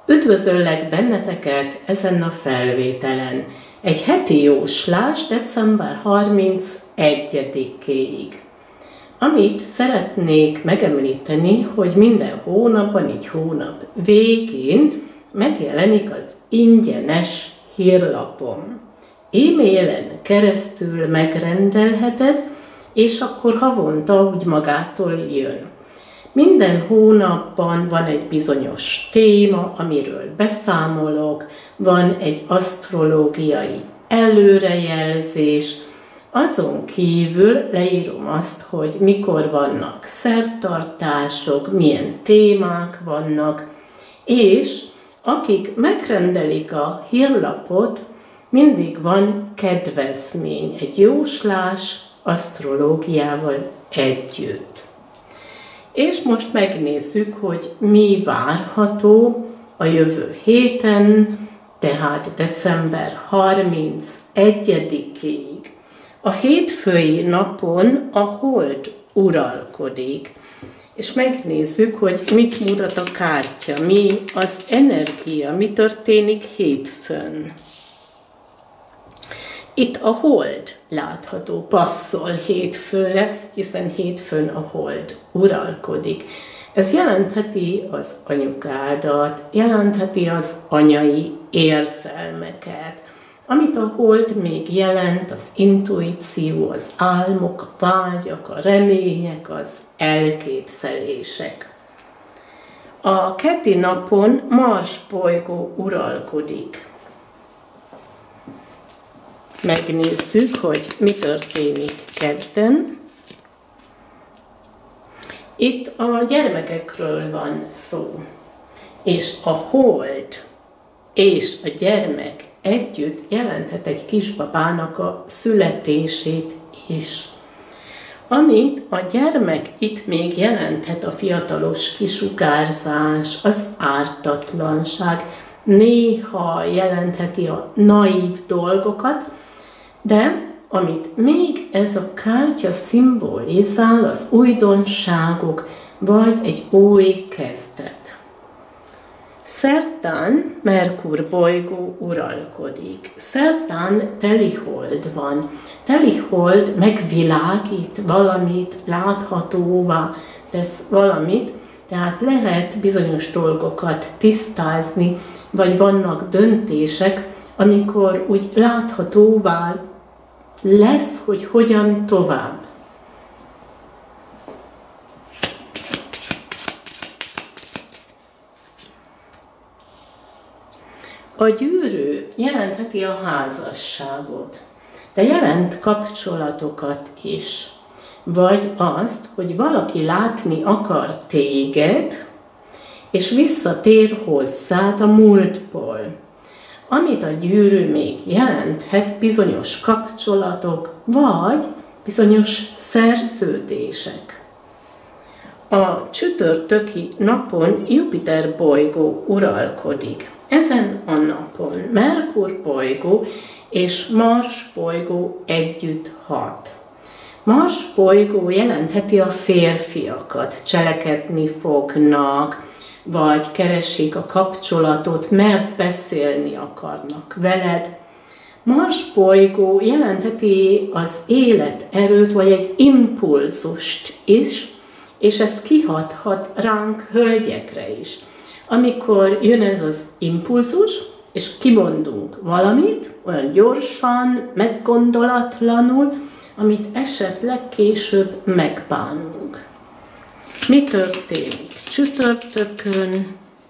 Üdvözöllek benneteket ezen a felvételen. Egy heti jóslás december 31-éig. Amit szeretnék megemlíteni, hogy minden hónapban, így hónap végén megjelenik az ingyenes hírlapom. E-mailen keresztül megrendelheted, és akkor havonta úgy magától jön. Minden hónapban van egy bizonyos téma, amiről beszámolok, van egy asztrológiai előrejelzés, azon kívül leírom azt, hogy mikor vannak szertartások, milyen témák vannak, és akik megrendelik a hírlapot, mindig van kedvezmény, egy jóslás asztrológiával együtt. És most megnézzük, hogy mi várható a jövő héten, tehát december 31-ig. A hétfői napon a hold uralkodik, és megnézzük, hogy mit mutat a kártya, mi az energia, mi történik hétfőn. Itt a hold látható, passzol hétfőre, hiszen hétfőn a hold uralkodik. Ez jelentheti az anyukádat, jelentheti az anyai érzelmeket. Amit a hold még jelent, az intuíció, az álmok, a vágyak, a remények, az elképzelések. A keddi napon Mars bolygó uralkodik. Megnézzük, hogy mi történik kedden. Itt a gyermekekről van szó, és a hold és a gyermek együtt jelenthet egy kisbabának a születését is. Amit a gyermek itt még jelenthet, a fiatalos kisugárzás, az ártatlanság, néha jelentheti a naív dolgokat, de amit még ez a kártya szimbolizál, az újdonságok, vagy egy új kezdet. Szerdán Merkur bolygó uralkodik. Szerdán telihold van. Telihold megvilágít valamit, láthatóvá tesz valamit, tehát lehet bizonyos dolgokat tisztázni, vagy vannak döntések, amikor úgy láthatóvá lesz, hogy hogyan tovább. A gyűrű jelentheti a házasságot, de jelent kapcsolatokat is. Vagy azt, hogy valaki látni akar téged, és visszatér hozzád a múltból. Amit a gyűrű még jelenthet, bizonyos kapcsolatok, vagy bizonyos szerződések. A csütörtöki napon Jupiter bolygó uralkodik. Ezen a napon Merkur bolygó és Mars bolygó együtt hat. Mars bolygó jelentheti a férfiakat, cselekedni fognak, vagy keresik a kapcsolatot, mert beszélni akarnak veled. Mars bolygó jelentheti az életerőt, vagy egy impulzust is, és ez kihathat ránk hölgyekre is. Amikor jön ez az impulzus, és kimondunk valamit, olyan gyorsan, meggondolatlanul, amit esetleg később megbánunk. Mi történik csütörtökön?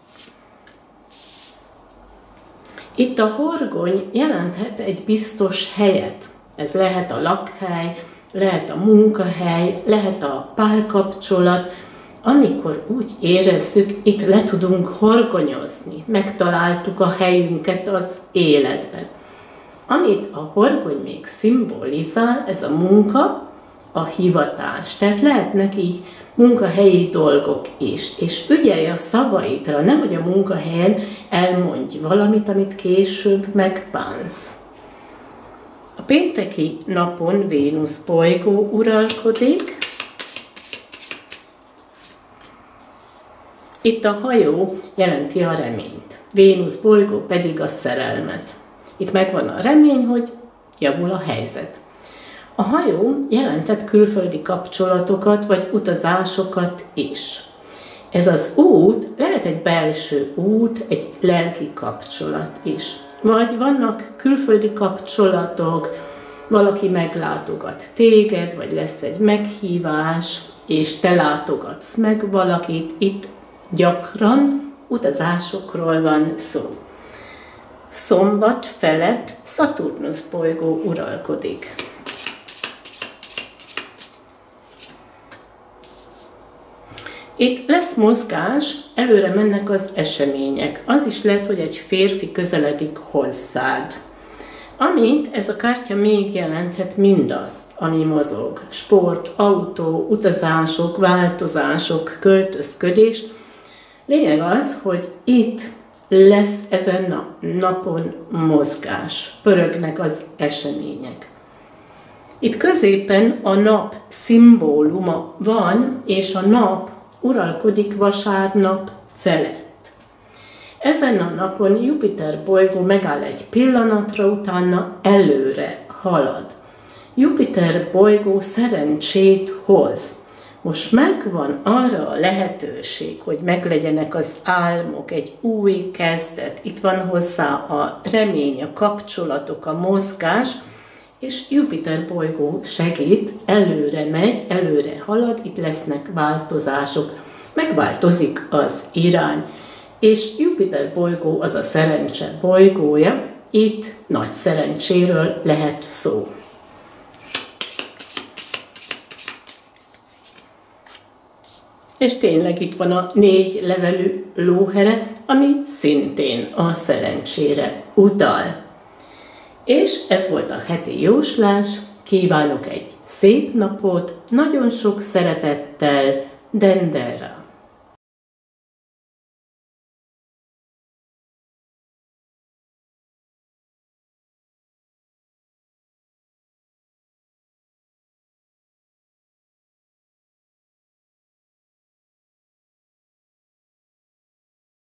Itt a horgony jelenthet egy biztos helyet. Ez lehet a lakhely, lehet a munkahely, lehet a párkapcsolat. Amikor úgy érezzük, itt le tudunk horgonyozni, megtaláltuk a helyünket az életben. Amit a horgony még szimbolizál, ez a munka, a hivatás. Tehát lehetnek így munkahelyi dolgok is. És ügyelj a szavaidra, nehogy a munkahelyen elmondj valamit, amit később megbánsz. A pénteki napon Vénusz bolygó uralkodik, Itt a hajó jelenti a reményt, Vénusz bolygó pedig a szerelmet. Itt megvan a remény, hogy javul a helyzet. A hajó jelentett külföldi kapcsolatokat vagy utazásokat is. Ez az út lehet egy belső út, egy lelki kapcsolat is. Vagy vannak külföldi kapcsolatok, valaki meglátogat téged, vagy lesz egy meghívás, és te látogatsz meg valakit. Itt gyakran utazásokról van szó. Szombat felett Szaturnusz bolygó uralkodik. Itt lesz mozgás, előre mennek az események. Az is lehet, hogy egy férfi közeledik hozzád. Amit ez a kártya még jelenthet, mindazt, ami mozog. Sport, autó, utazások, változások, költözködés. Lényeg az, hogy itt lesz ezen a napon mozgás. Pörögnek az események. Itt középen a nap szimbóluma van, és a nap uralkodik vasárnap felett. Ezen a napon Jupiter bolygó megáll egy pillanatra, utána előre halad. Jupiter bolygó szerencsét hoz. Most megvan arra a lehetőség, hogy meglegyenek az álmok, egy új kezdet. Itt van hozzá a remény, a kapcsolatok, a mozgás, és Jupiter bolygó segít, előre megy, előre halad, itt lesznek változások, megváltozik az irány. És Jupiter bolygó az a szerencse bolygója, itt nagy szerencséről lehet szó. És tényleg itt van a 4 levelű lóhere, ami szintén a szerencsére utal. És ez volt a heti jóslás, kívánok egy szép napot, nagyon sok szeretettel, Dendera.